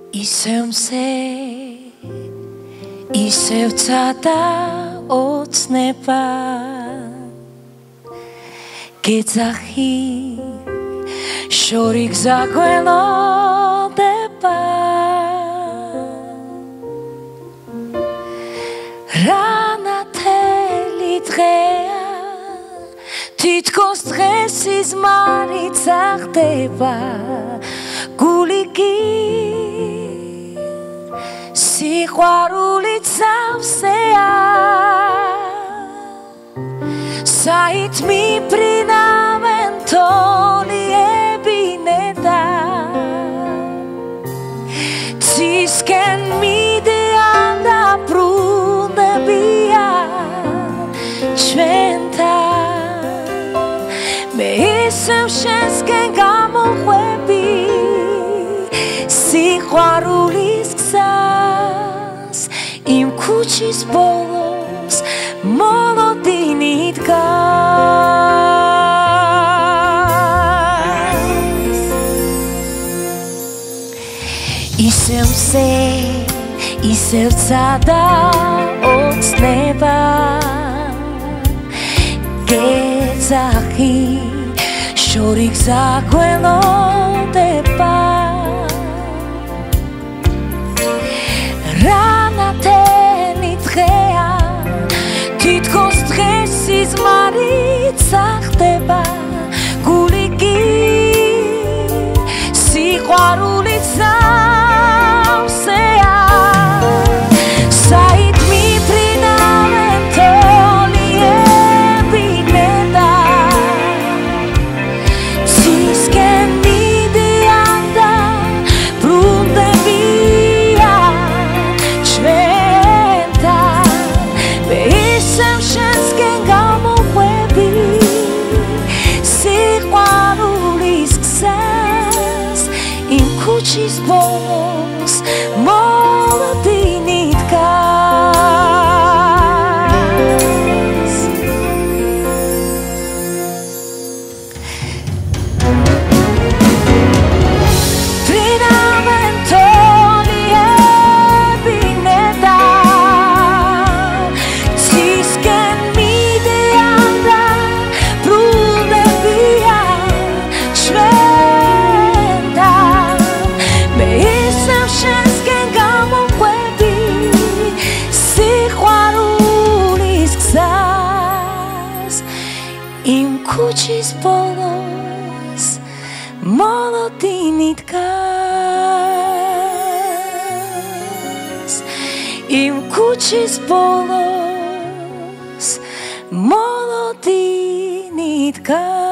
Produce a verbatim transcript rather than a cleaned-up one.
ისევ მზე ისევ ცადა ოცნება გეძახი შორი გზა გველოდება რანათელი დღეა თითქოს დღეს სიზმარიც ახდება გული კი სიყვარულით სავსეა საით მიფრინავენ თოლიები ნედა ცისკენ მიდიან და ბრუნდებიან ჩვენთან მე ისევ შენსკენ გამოყვები სიყვარულის გზას იმ ქუჩის ბოლოს მოლოდინი დგას ისევ მზე ისევ ცადა ოცნება გეძახი შორი გზა გველოდება რანათელი დღეა თითქოს დღეს სიზმარიც ახდება გული კი სიყვარულით სავსეა საით მიფრინავენ თოლიები ნედა ცისკენ მიდიან და ბრუნდებიან ქუჩის ბოლოს მოლოდინი დგას ფრინავენ თოლიები ნედა ცისკენ მიდიან და ბრუნდებიან ჩვენთან მე ისევ შენსკენ გამოყვები სიყვარულის გზას იმ ქუჩის ბოლოს მოლოდინი დგას იმ ქუჩის ბოლოს მოლოდინი დგას